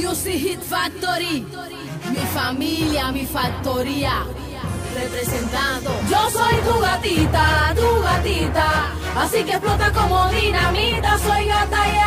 Music Hit Factory, mi familia, mi factoría, representando. Yo soy tu gatita, así que explota como dinamita. Soy gata y